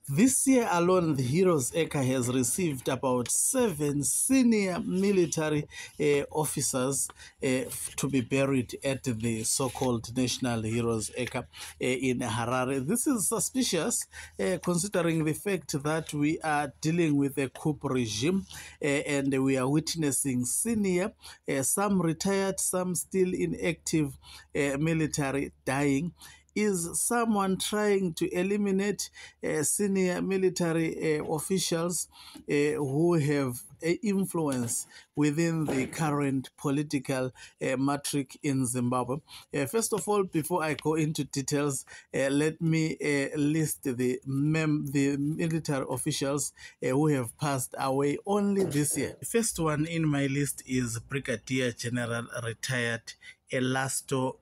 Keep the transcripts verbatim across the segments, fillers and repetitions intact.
This year alone, the Heroes Acre has received about seven senior military uh, officers uh, to be buried at the so-called National Heroes Acre uh, in Harare. This is suspicious, uh, considering the fact that we are dealing with a coup regime uh, and we are witnessing senior, uh, some retired, some still in active uh, military dying. Is someone trying to eliminate uh, senior military uh, officials uh, who have uh, influence within the current political uh, matrix in Zimbabwe? Uh, first of all, before I go into details, uh, let me uh, list the mem- the military officials uh, who have passed away only this year. The first one in my list is Brigadier General retired Elasto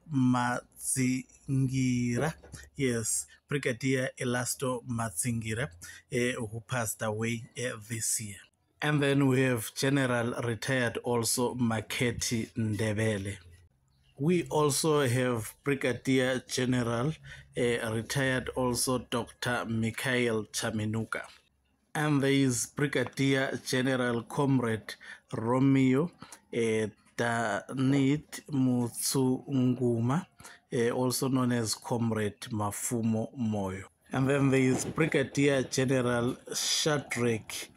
Matsingira. Yes, Brigadier Elasto Matsingira, uh, who passed away uh, this year. And then we have General retired also Maketi Ndebele. We also have Brigadier General uh, retired also Doctor Mikhail Chaminuka. And there is Brigadier General Comrade Romeo uh, Danit Mutsunguma, uh, also known as Comrade Mafumo Moyo. And then there is Brigadier General Shadrach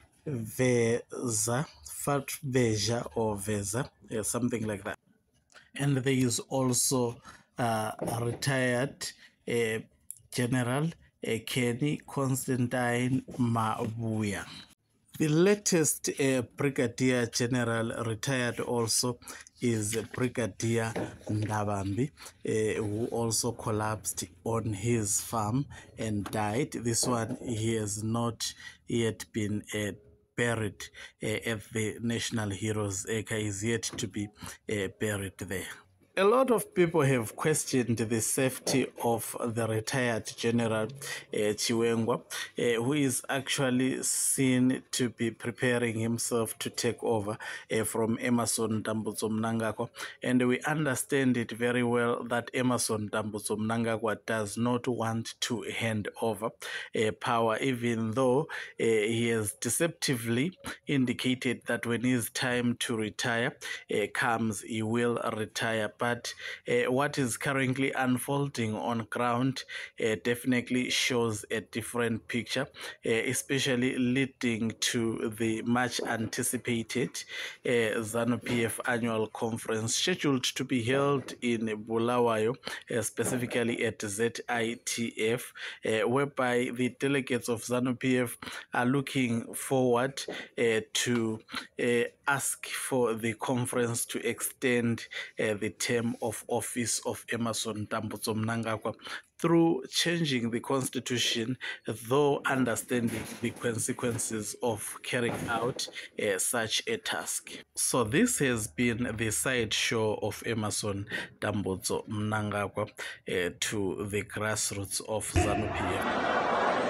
Veza, Fatveja or Veza, uh, something like that. And there is also uh, a retired uh, General uh, Kenny Constantine Mabuya. The latest uh, Brigadier General retired also is Brigadier Ndabambi, uh, who also collapsed on his farm and died. This one, he has not yet been uh, buried uh, at the National Heroes Acre. He is yet to be uh, buried there. A lot of people have questioned the safety of the retired General uh, Chiwenga, uh, who is actually seen to be preparing himself to take over uh, from Emerson Dambudzo Mnangagwa. And we understand it very well that Emerson Dambudzo Mnangagwa does not want to hand over uh, power, even though uh, he has deceptively indicated that when his time to retire uh, comes, he will retire. But uh, what is currently unfolding on ground uh, definitely shows a different picture, uh, especially leading to the much anticipated uh, ZANU-P F annual conference scheduled to be held in Bulawayo, uh, specifically at Z I T F, uh, whereby the delegates of ZANU-P F are looking forward uh, to uh, ask for the conference to extend uh, the term of office of Emerson Dambudzo Mnangagwa through changing the constitution, though understanding the consequences of carrying out uh, such a task. So this has been the sideshow of Emerson Dambudzo Mnangagwa uh, to the grassroots of ZANU-P F.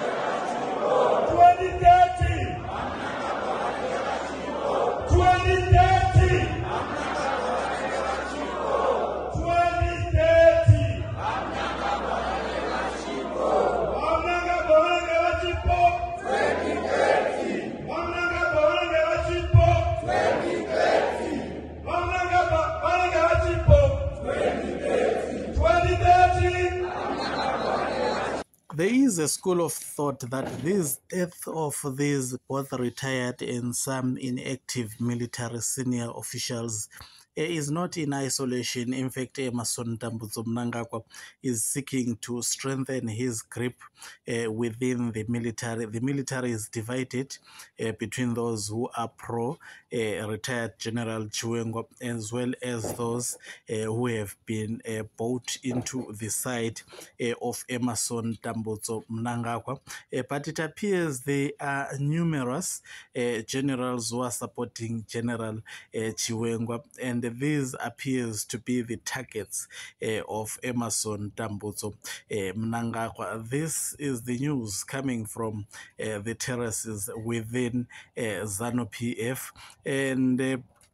There is a school of thought that this death of these both retired and some inactive military senior officials is not in isolation. In fact, Emerson Dambudzo Mnangagwa is seeking to strengthen his grip uh, within the military. The military is divided uh, between those who are pro uh, retired General Chiwenga, as well as those uh, who have been uh, bought into the side uh, of Emerson Dambudzo Mnangagwa. Uh, but it appears there are numerous uh, generals who are supporting General uh, Chiwenga, and these appears to be the targets uh, of Emerson Dambudzo uh, Mnangagwa. This is the news coming from uh, the terraces within uh, ZANU-P F, and uh,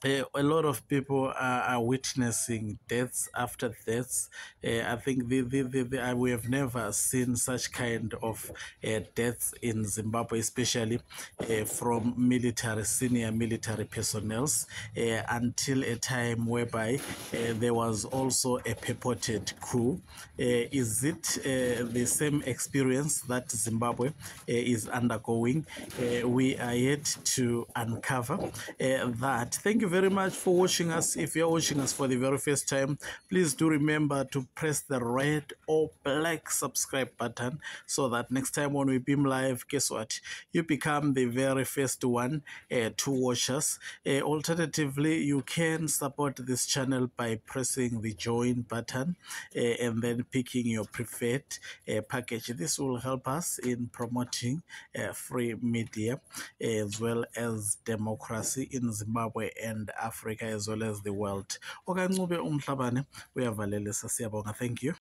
uh, a lot of people are, are witnessing deaths after deaths. Uh, I think the, the, the, the, uh, we have never seen such kind of uh, deaths in Zimbabwe, especially uh, from military, senior military personnel, uh, until a time whereby uh, there was also a purported coup. Uh, is it uh, the same experience that Zimbabwe uh, is undergoing? Uh, we are yet to uncover uh, that. Thank you very much for watching us. If you're watching us for the very first time, please do remember to press the red or black subscribe button so that next time when we beam live, guess what? You become the very first one uh, to watch us. Uh, alternatively, you can support this channel by pressing the join button uh, and then picking your preferred uh, package. This will help us in promoting uh, free media as well as democracy in Zimbabwe and Africa as well as the world. Okancube Umhlabane, uyavalelisa, siyabonga. Thank you.